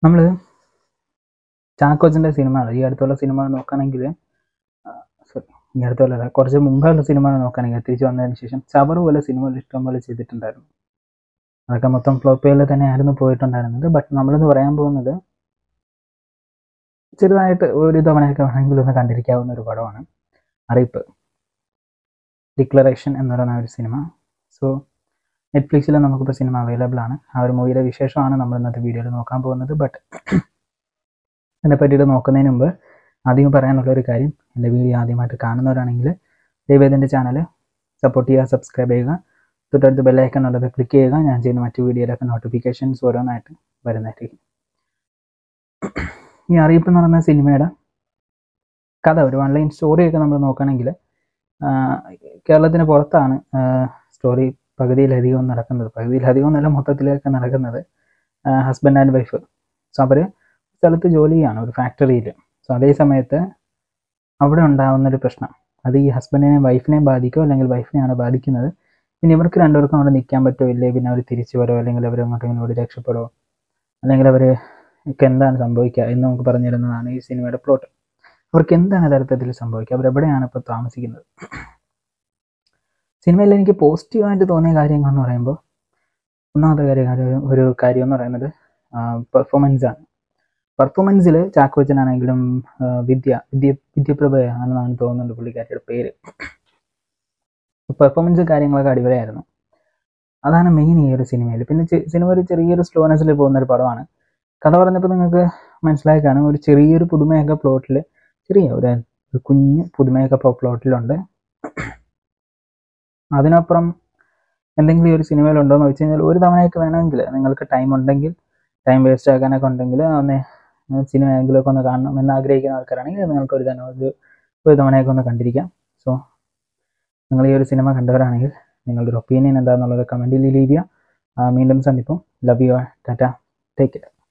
നമ്മൾ ചാക്കോച്ചൻ്റെ സിനിമകൾ ഈ അടുത്തുള്ള സിനിമകൾ നോക്കുകയാണെങ്കിൽ സോറി ഈ അടുത്തുള്ള കുറച്ച് മുമ്പുള്ള സിനിമകൾ നോക്കുകയാണെങ്കിൽ തിരിച്ചു വന്നതിന് ശേഷം ചവറ് പോലെ സിനിമകൾ ഇഷ്ടംപോലെ ചെയ്തിട്ടുണ്ടായിരുന്നു. അതൊക്കെ മൊത്തം ഫ്ലോപ്പുകളിൽ തന്നെ ആയിരുന്നു പോയിട്ടുണ്ടായിരുന്നത്. ബട്ട് നമ്മളിന്ന് പറയാൻ പോകുന്നത് ചെറുതായിട്ട് ഒരു തവണയൊക്കെ വേണമെങ്കിൽ ഒന്ന് കണ്ടിരിക്കാവുന്ന ഒരു പടമാണ് അറിയിപ്പ്, ഡിക്ലറേഷൻ എന്ന് പറയുന്ന ഒരു സിനിമ. സോ നെറ്റ്ഫ്ലിക്സിൽ നമുക്കിപ്പോൾ സിനിമ അവൈലബിൾ ആണ്. ആ ഒരു മൂവിയുടെ വിശേഷമാണ് നമ്മൾ ഇന്നത്തെ വീഡിയോയിൽ നോക്കാൻ പോകുന്നത്. ബട്ട് ഇതിനെ പറ്റിയിട്ട് നോക്കുന്നതിന് മുമ്പ് ആദ്യം പറയാനുള്ളൊരു കാര്യം, എൻ്റെ വീഡിയോ ആദ്യമായിട്ട് കാണുന്നവരാണെങ്കിൽ ദയവേദി എൻ്റെ ചാനൽ സപ്പോർട്ട് ചെയ്യുക, സബ്സ്ക്രൈബ് ചെയ്യുക, തൊട്ടടുത്ത് ബെല്ലൈക്കൺ ഉള്ളത് ക്ലിക്ക് ചെയ്യുക. ഞാൻ ചെയ്യുന്ന മറ്റു വീഡിയോയിലൊക്കെ നോട്ടിഫിക്കേഷൻസ് ഓരോന്നായിട്ട് വരുന്നതായിരിക്കും. ഈ അറിയിപ്പ് എന്ന് പറയുന്ന സിനിമയുടെ കഥ, ഒരു ഓൺലൈൻ സ്റ്റോറിയൊക്കെ നമ്മൾ നോക്കുകയാണെങ്കിൽ കേരളത്തിന് പുറത്താണ് സ്റ്റോറി പകുതിയിലധികം നടക്കുന്നത്. പകുതിയിലധികം എന്നല്ല, മൊത്തത്തിലൊക്കെ നടക്കുന്നത് ഹസ്ബൻഡ് ആൻഡ് വൈഫ്. സോ അവർ സ്ഥലത്ത് ജോലി ചെയ്യാണ്, ഒരു ഫാക്ടറിയിൽ. സോ അതേ സമയത്ത് അവിടെ ഉണ്ടാകുന്നൊരു പ്രശ്നം, അത് ഈ ഹസ്ബൻഡിനെയും വൈഫിനെയും ബാധിക്കുമോ അല്ലെങ്കിൽ വൈഫിനെയാണ് ബാധിക്കുന്നത്. പിന്നെ ഇവർക്ക് രണ്ടുപേർക്കും അവിടെ നിൽക്കാൻ പറ്റുമോ ഇല്ലേ, പിന്നെ അവർ തിരിച്ചു വരുമോ അല്ലെങ്കിൽ അവർ അങ്ങോട്ടെങ്കിലും ഓടി രക്ഷപ്പെടുമോ, അല്ലെങ്കിൽ അവർക്ക് എന്താണ് സംഭവിക്കുക എന്ന് നമുക്ക് പറഞ്ഞു തരുന്നതാണ് ഈ സിനിമയുടെ പ്ലോട്ട്. അവർക്ക് എന്താണ് യഥാർത്ഥത്തിൽ സംഭവിക്കുക, അവരെവിടെയാണ് ഇപ്പോൾ താമസിക്കുന്നത്. സിനിമയിൽ എനിക്ക് പോസിറ്റീവായിട്ട് തോന്നിയ കാര്യങ്ങളെന്ന് പറയുമ്പോൾ ഒന്നാമത്തെ ഒരു കാര്യം എന്ന് പറയുന്നത് പെർഫോമൻസാണ്. പെർഫോമൻസിൽ ചാക്കോച്ചനാണെങ്കിലും വിദ്യപ്രഭയാണെന്നാണ് തോന്നുന്നുണ്ട് പുള്ളിക്കാരിയുടെ പേര്. പെർഫോമൻസ് കാര്യങ്ങളൊക്കെ അടിപൊളിയായിരുന്നു. അതാണ് മെയിൻ ഈ ഒരു സിനിമയിൽ. പിന്നെ സിനിമ ഒരു ചെറിയൊരു സ്ലോനെസ്സിൽ പോകുന്നൊരു പടമാണ്. കഥ പറഞ്ഞപ്പോൾ നിങ്ങൾക്ക് മനസ്സിലായി കാണും, ഒരു ചെറിയൊരു പുതുമയൊക്കെ പ്ലോട്ടിൽ, ചെറിയ ഒരു കുഞ്ഞ് പുതുമയൊക്കെ പ്ലോട്ടിലുണ്ട്. അതിനപ്പുറം എന്തെങ്കിലും ഈ ഒരു സിനിമയിലുണ്ടോ എന്ന് വെച്ച് കഴിഞ്ഞാൽ ഒരു തവണയൊക്കെ വേണമെങ്കിൽ നിങ്ങൾക്ക് ടൈം ഉണ്ടെങ്കിൽ, ടൈം വേസ്റ്റ് ആക്കാനൊക്കെ ഉണ്ടെങ്കിൽ ഒന്ന് സിനിമയെങ്കിലുമൊക്കെ ഒന്ന് കാണണം എന്ന് ആഗ്രഹിക്കുന്ന ആൾക്കാരാണെങ്കിൽ നിങ്ങൾക്ക് ഒരു തവണയൊക്കെ ഒന്ന് കണ്ടിരിക്കാം. സോ നിങ്ങൾ ഈ ഒരു സിനിമ കണ്ടവരാണെങ്കിൽ നിങ്ങളുടെ ഒരു ഒപ്പീനിയൻ എന്താണെന്നുള്ളത് കമൻറ്റിൽ ലീവ് ചെയ്യുക. വീണ്ടും സന്ദിപ്പം. Love you, tata, take care.